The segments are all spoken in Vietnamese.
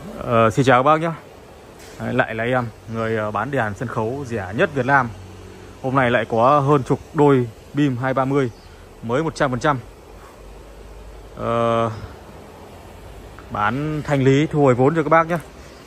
Xin chào các bác nhé. Lại là em, người bán đèn sân khấu rẻ nhất Việt Nam. Hôm nay lại có hơn chục đôi BIM 230 mới 100%. Bán thanh lý thu hồi vốn cho các bác nhé.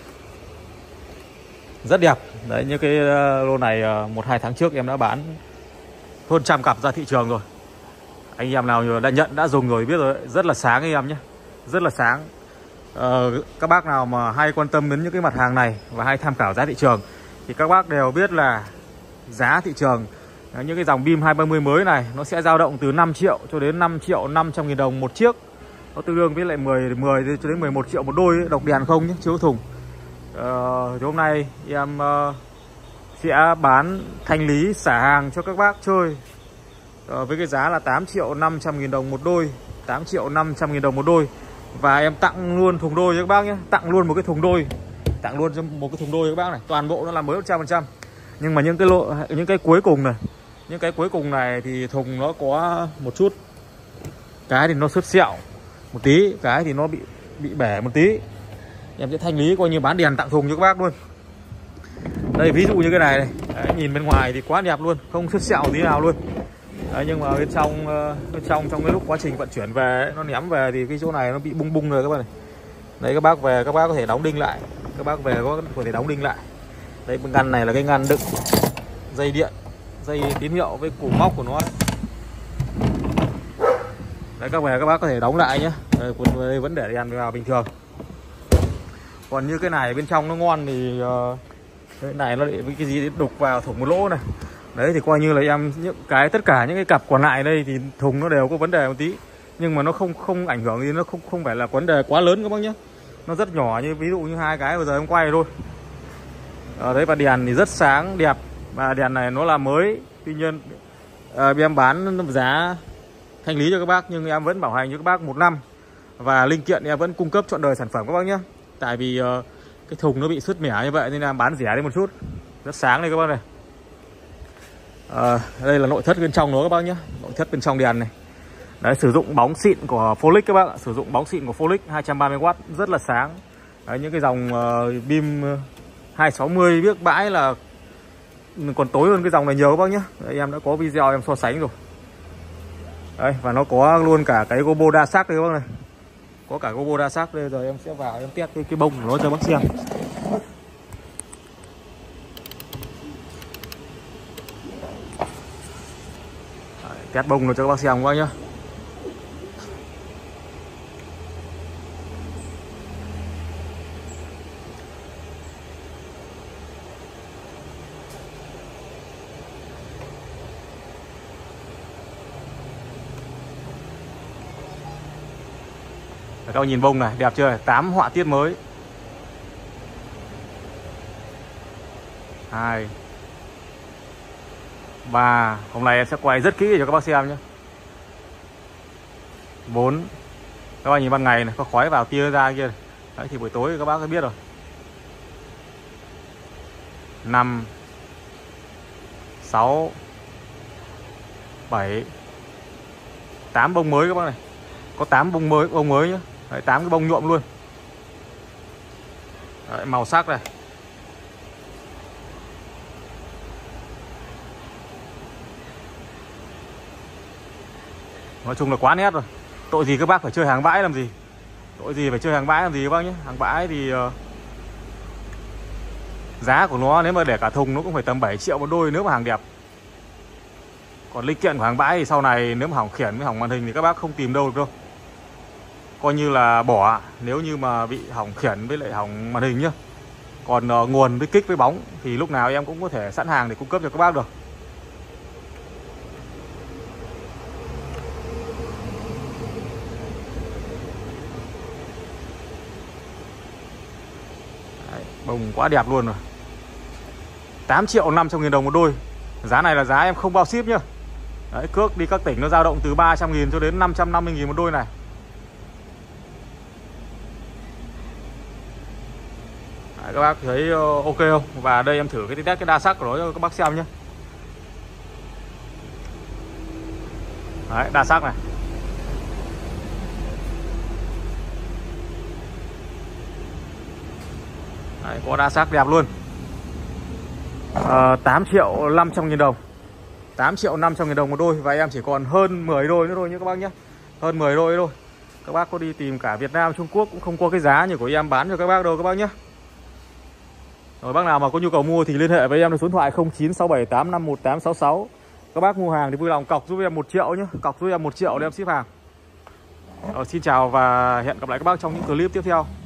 Rất đẹp. Đấy, như cái lô này 1-2 tháng trước em đã bán hơn 100 cặp ra thị trường rồi. Anh em nào đã nhận, đã dùng rồi biết rồi. Rất là sáng anh em nhé. Rất là sáng. Các bác nào mà hay quan tâm đến những cái mặt hàng này và hay tham khảo giá thị trường thì các bác đều biết là giá thị trường những cái dòng BIM 230 mới này nó sẽ dao động từ 5 triệu cho đến 5 triệu 500 nghìn đồng một chiếc. Nó tương đương với lại 10 cho đến 11 triệu một đôi ấy, độc đèn không nhé, chiếu thùng. Thì hôm nay em sẽ bán thanh lý xả hàng cho các bác chơi với cái giá là 8 triệu 500 nghìn đồng một đôi, 8 triệu 500 nghìn đồng một đôi. Và em tặng luôn thùng đôi cho các bác nhé. Tặng luôn một cái thùng đôi. Tặng luôn cho một cái thùng đôi cho các bác này. Toàn bộ nó là mới 100%. Nhưng mà những cái cuối cùng này, những cái cuối cùng này thì thùng nó có một chút. Cái thì nó xước sẹo một tí, cái thì nó bị bể một tí. Em sẽ thanh lý coi như bán đèn tặng thùng cho các bác luôn. Đây ví dụ như cái này này. Đấy, nhìn bên ngoài thì quá đẹp luôn, không xước sẹo tí nào luôn. Đấy, nhưng mà bên trong cái lúc quá trình vận chuyển về ấy, nó ném về thì cái chỗ này nó bị bung bung rồi các bạn này. Đấy, các bác về các bác có thể đóng đinh lại. Các bác về có thể đóng đinh lại. Đấy, cái ngăn này là cái ngăn đựng dây điện, dây tín hiệu với củ móc của nó. Đấy, các về các bác có thể đóng lại nhé. Đây vẫn để đèn vào bình thường. Còn như cái này bên trong nó ngon thì cái này nó để với cái gì đục vào thủng một lỗ này. Đấy thì coi như là em tất cả những cái cặp còn lại đây thì thùng nó đều có vấn đề một tí. Nhưng mà nó không ảnh hưởng gì, nó không phải là vấn đề quá lớn các bác nhé. Nó rất nhỏ, như ví dụ như hai cái bây giờ em quay thôi. Đấy, và đèn thì rất sáng đẹp. Và đèn này nó là mới. Tuy nhiên em bán giá thanh lý cho các bác, nhưng em vẫn bảo hành cho các bác 1 năm. Và linh kiện em vẫn cung cấp trọn đời sản phẩm các bác nhé. Tại vì cái thùng nó bị sứt mẻ như vậy nên là bán rẻ đi một chút. Rất sáng đây các bác này. Đây là nội thất bên trong nó các bác nhé. Nội thất bên trong đèn này. Đấy, sử dụng bóng xịn của Pholic các bác ạ. Sử dụng bóng xịn của Pholic 230W, rất là sáng. Đấy, những cái dòng BIM 260 biết bãi là còn tối hơn cái dòng này nhiều các bác nhé. Đấy, em đã có video em so sánh rồi. Đấy, và nó có luôn cả cái gobo đa sắc đây các bác này. Có cả gobo đa sắc đây. Giờ em sẽ vào em test cái bông của nó cho bác xem. Test bông nó cho các bác xem các bác nhé. Các bạn nhìn bông này, đẹp chưa? 8 họa tiết mới. 2 3. Hôm nay em sẽ quay rất kỹ cho các bác xem nhé. 4. Các bạn nhìn ban ngày này, có khói vào tia ra kia này. Đấy, thì buổi tối các bác có biết rồi. 5 6 7 8 bông mới các bác này. Có 8 bông mới nhé. Đấy, 8 cái bông nhuộm luôn. Đấy, màu sắc này. Nói chung là quá nét rồi. Tội gì các bác phải chơi hàng bãi làm gì. Tội gì phải chơi hàng bãi làm gì các bác nhé. Hàng bãi thì giá của nó nếu mà để cả thùng nó cũng phải tầm 7 triệu một đôi nếu mà hàng đẹp. Còn linh kiện của hàng bãi thì sau này nếu mà hỏng khiển với hỏng màn hình thì các bác không tìm đâu được đâu. Coi như là bỏ nếu như mà bị hỏng khiển với lại hỏng màn hình nhá. Còn nguồn với kích với bóng thì lúc nào em cũng có thể sẵn hàng để cung cấp cho các bác được. Đấy, bông quá đẹp luôn rồi. 8 triệu 500 nghìn đồng một đôi. Giá này là giá em không bao ship nhá. Đấy, cước đi các tỉnh nó dao động từ 300 nghìn cho đến 550 nghìn một đôi này. Đấy, các bác thấy ok không? Và đây em thử cái test cái đa sắc của nó cho các bác xem nhé. Đấy, đa sắc này. Đấy, có đa sắc đẹp luôn. 8.500.000 đồng. 8.500.000 đồng một đôi. Và em chỉ còn hơn 10 đôi nữa thôi nhé các bác nhé. Hơn 10 đôi thôi. Các bác có đi tìm cả Việt Nam, Trung Quốc cũng không có cái giá như của em bán cho các bác đâu các bác nhé. Rồi bác nào mà có nhu cầu mua thì liên hệ với em là số điện thoại 0967851866. Các bác mua hàng thì vui lòng cọc giúp em 1 triệu nhé. Cọc giúp em 1 triệu để em ship hàng. Xin chào và hẹn gặp lại các bác trong những clip tiếp theo.